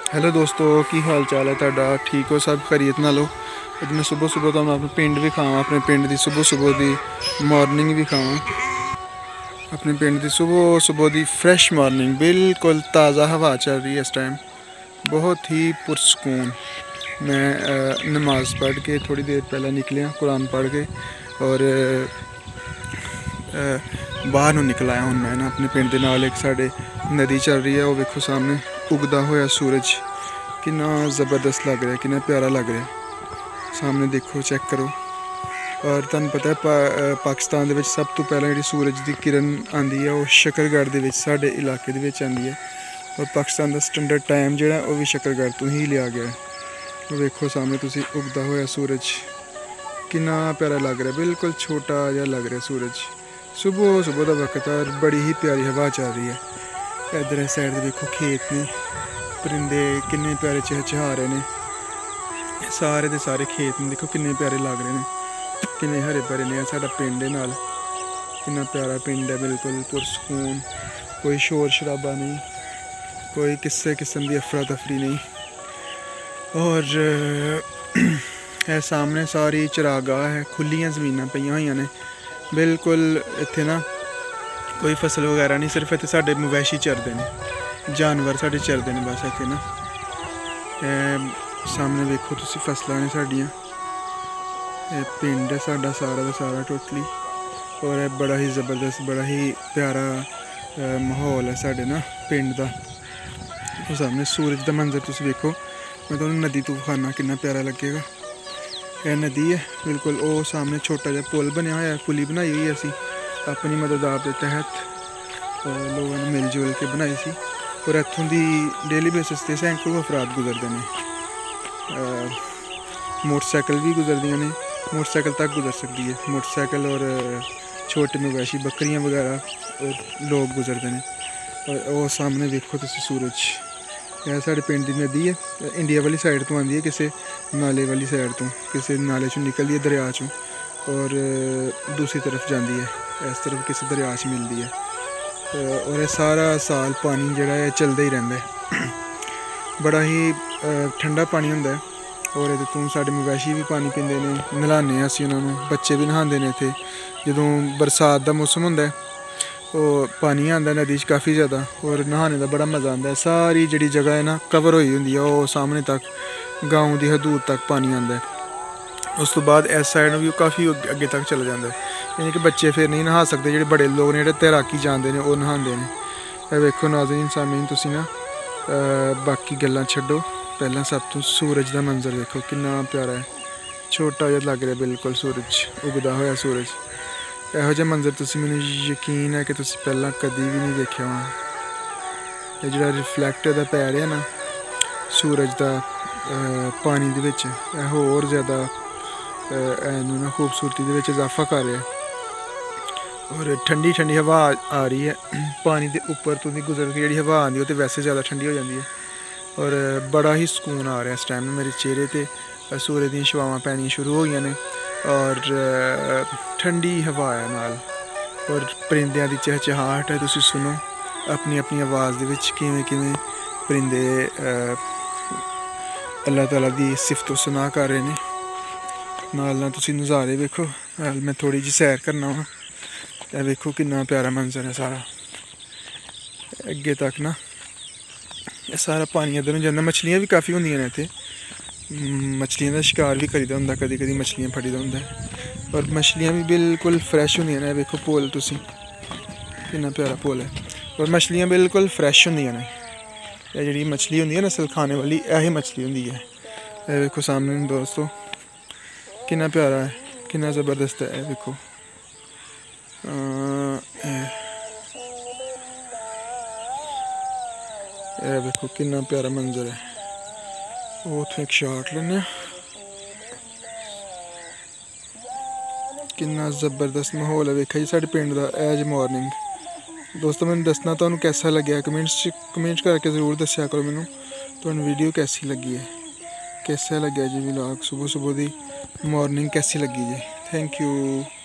Hello दोस्तों, की हाल चाल है तुहाडा? ठीक हो सब? खैरियत नाल हो? अज मैं सुबह सुबह तुहानूं अपने पिंड भी खावां, अपने पिंड की सुबह सुबह की मॉर्निंग भी खावां। अपने पिंड की सुबह सुबह की फ्रैश मॉर्निंग, बिल्कुल ताज़ा हवा चल रही है इस टाइम, बहुत ही पुरसकून। मैं नमाज़ पढ़ के थोड़ी देर पहले निकलिया, कुरान पढ़ के, और बाहर नूं निकल आया। हुण मैं ना अपने पिंड दे नाल एक साडे नदी चल रही है, वो वेखो सामने उगदा होया सूरज कितना ज़बरदस्त लग रहा है, कितना प्यारा लग रहा है। सामने देखो, चेक करो। और तुहानूं पता है पाकिस्तान दे विच सब तो पहला जिहड़ी सूरज की किरण आंदी है वो शकरगढ़ दे विच साडे इलाके दे विच आंदी है। और पाकिस्तान का स्टैंडर्ड टाइम जिहड़ा वो भी शकरगढ़ तो ही लिया गया है। वेखो सामने तुसीं उगदा होया सूरज कितना प्यारा लग रहा है, बिल्कुल छोटा जिहा लग रहा है सूरज। सुबह सुबह का वक्त है और बड़ी ही प्यारी हवा चल रही है। इधर इस साइड देखो खेत ने, परिंदे किन्ने प्यारे चहचहा रहे हैं। सारे के सारे खेत ने देखो किन्ने प्यारे लग रहे हैं, किन्ने हरे भरे ने। साडा पिंड है नाल, कितना प्यारा पिंड है, बिल्कुल पुरसकून। कोई शोर शराबा नहीं, कोई किसी किस्म की अफरा तफरी नहीं। और है सामने सारी चरागाह है, खुलियां जमीनां पईयां होईयां ने बिल्कुल। इत्थे ना कोई फसल वगैरह नहीं, सिर्फ इत्थे साडे मवैशी चरदे ने, जानवर साडे चरदे ने बस इत्थे ना। सामने वेखो तुसीं फसलां ने साडियां, पिंड है साडा सारा का सारा टोटली। और बड़ा ही ज़बरदस्त, बड़ा ही प्यारा माहौल है साडे ना पिंड दा। सामने सूरज का मंजर तुसीं वेखो, मैं तुहानूं नदी तो विखाना कितना प्यारा लगेगा। यह नदी है बिल्कुल, वो सामने छोटा जिहा पुल बनया होया, पुली बनाई हुई असीं अपनी मदद आप के तहत लोगों ने मिल जुल के बनाई सी। और इत्थों दी डेली बेसिस ते सैकड़ों अफराद गुजरते हैं। मोटरसाइकिल भी गुजरदियाँ ने, मोटरसाइकिल तक गुजर सकती है, मोटरसाइकिल और छोटे मवैशी बकरियाँ वगैरह और लोग गुजरते हैं। और वो सामने देखो तुसीं सूरज, यह साढ़े पिंड की नदी है, इंडिया वाली साइड तो आती है, किसी नाले वाली साइड तो, किसी नाले चों निकलती है दरिया चों, और दूसरी तरफ जाती है, इस तरफ किसी दरिया च मिलती है। और यह सारा साल पानी जिहड़ा है चलता ही रहता है, बड़ा ही ठंडा पानी होंदा है। और ये तो साढ़े मवैशी भी पानी पींदे ने, नलाने असीं उन्होंने, बच्चे भी नहांदे ने इत्थे। जदों बरसात का मौसम होंदा है, वो पानी आंदा नदी च काफ़ी ज़्यादा, और नहाने का बड़ा मज़ा आता है। सारी जी जगह है ना कवर होई होंदी है, वो सामने तक गाँव की हदूद तक पानी आता है। उस तो बाद इस साइड भी काफ़ी अगे तक चला जाता है, यानी कि बच्चे फिर नहीं नहा सकते, जो बड़े लोग ने जो तैराकी जानते हैं वो नहांदे ने। वेखो नाज़रीन सामीन, तुसीं ना बाकी गल्लां छड्डो, पहला सब तो सूरज का मंजर देखो कितना प्यारा है, छोटा जिहा लग रहा है बिल्कुल सूरज, उगदा होया सूरज। ਇਹੋ ਜਿਹਾ मंजर तुसीं, मैनूं यकीन है कि तुसीं पहलां कदी भी नहीं देखिया होना। ये जिहड़ा रिफ्लैक्ट इहदा पै रिहा ना सूरज का पानी दे विच, यह होर ज़्यादा इहनूं ना खूबसूरती दे विच इजाफा कर रहा है। और ठंडी ठंडी हवा आ रही है, पानी के उपर तो गुजर के जिहड़ी हवा आती है वो तो वैसे ज़्यादा ठंडी हो जाती है। और बड़ा ही सुकून आ रहा है इस टाइम मेरे चेहरे पर, सूरज दी छवावां पैनियां शुरू हो गई ने, और ठंडी हवा है नाल, और परिंदियां दी चहचहाहट है, तुसीं सुनो अपनी अपनी आवाज़ दे विच किवें किवें परिंदे अल्लाह ताला दी सिफतो सुना कर रहे हैं। नाल तुसीं नज़ारे वेखो, नाल मैं थोड़ी जी सैर करना वा। यह वेखो कितना प्यारा मंजर है सारा, अगे तक ना यह सारा पानी इधर जाता। मछलियाँ भी काफ़ी होंदियां ने इत्थे, मछलियों का शिकार भी करीदा होंदा, कदी कदी मछलियाँ फड़ी दा होंदा है। और मछलियाँ भी बिल्कुल फ्रैश होंदियां ने, वेखो पुल तुसीं कितना प्यारा पुल है, और मछलियाँ बिल्कुल फ्रैश होंदियां ने। यह जिहड़ी मछली होंदी है नस्ल खाने वाली, यही मछली होंदी है। यह वेखो सामने दोस्तों कितना प्यारा है, कितना ज़बरदस्त है। वेखो यह वेखो कितना प्यारा मंजर है। वो तो एक शॉट लेने, कितना ज़बरदस्त माहौल है। वेखा जी साढ़े पिंड का एज मॉर्निंग। दोस्तों मैंने दसना तुहानूं कैसा लग्या, कमेंट्स करके ज़रूर दस्या करो मैनूं, तुहानूं वीडियो कैसी लगी है, कैसा लग्या जी व्लॉग, सुबह सुबह की मॉर्निंग कैसी लगी जी। Thank you.